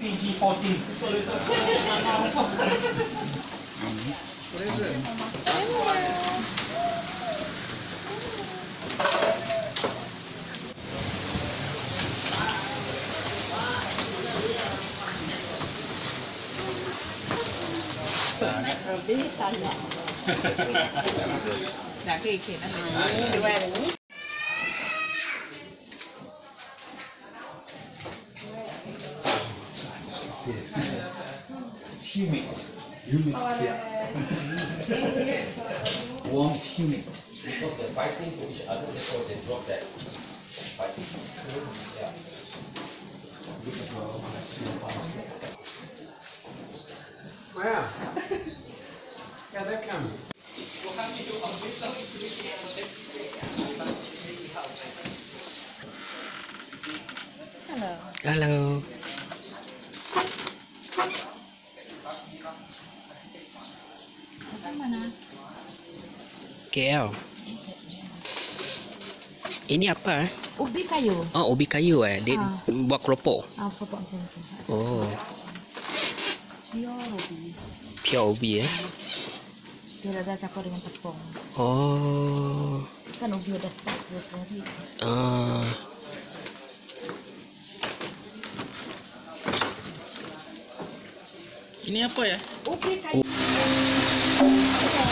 PG-14. What is it? Roti sana. Nah, kayak gini. It's humid. Humid, yeah. Warm is humid. Because they're fighting to each other, therefore they drop that fighting. Yeah. Wow. Yeah, that comes. Hello. Hello. Mana? KL. Ini apa? Ubi kayu. Oh, ubi kayu Dia buat keropok. Apa macam tu? Oh, Pure ubi. pure ubi Dia ada campur dengan tepung. Oh. Kan ubi ada start dia sendiri. Ah. Ini apa ya? Ubi kayu.